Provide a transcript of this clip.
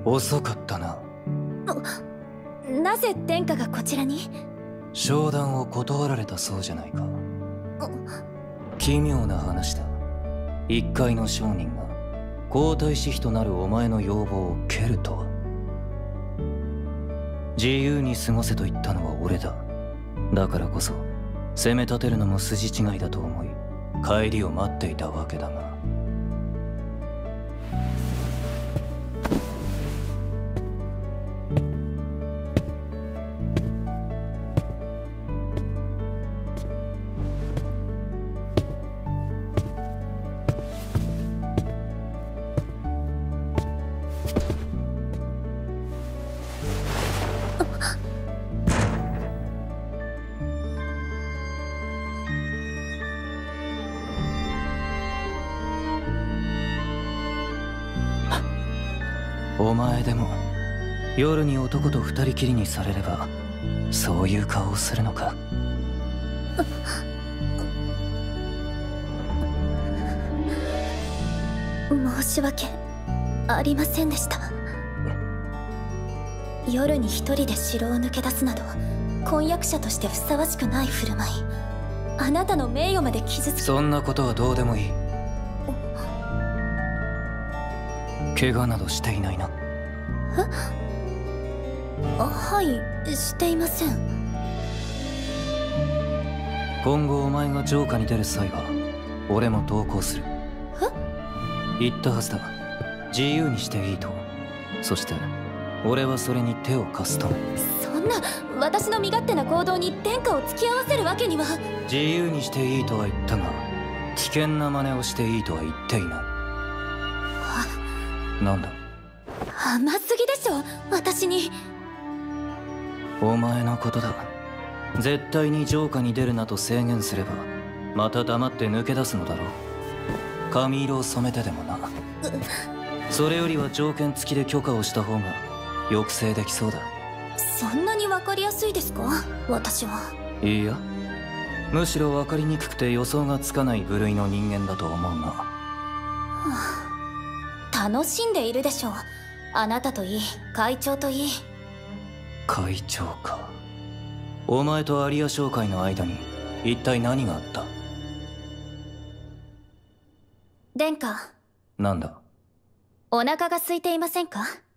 遅かったな。 なぜ殿下がこちらに？ 商談を断られたそうじゃないか。奇妙な話だ。一介の商人が皇太子妃となるお前の要望を蹴るとは。自由に過ごせと言ったのは俺だ。だからこそ攻め立てるのも筋違いだと思い帰りを待っていたわけだが。お前でも夜に男と二人きりにされればそういう顔をするのか。 申し訳ありませんでした。夜に一人で城を抜け出すなど婚約者としてふさわしくない振る舞い、あなたの名誉まで傷つけ。 そんなことはどうでもいい。怪我などしていないな。 はい、していません。 今後お前が城下に出る際は俺も同行する。言ったはずだ。自由にしていいと。そして俺はそれに手を貸すと。 そんな私の身勝手な行動に殿下を付き合わせるわけには。 自由にしていいとは言ったが危険な真似をしていいとは言っていない。なんだ。 甘すぎでしょ私に。 お前のことだ。絶対に城下に出るなと制限すればまた黙って抜け出すのだろう。髪色を染めてでもな。それよりは条件付きで許可をした方が抑制できそうだ。 そんなに分かりやすいですか私は。 いいや、むしろ分かりにくくて予想がつかない部類の人間だと思うが。 楽しんでいるでしょう。あなたといい会長といい。 会長か。お前とアリア商会の間に一体何があった？ 殿下。 なんだ？ お腹が空いていませんか？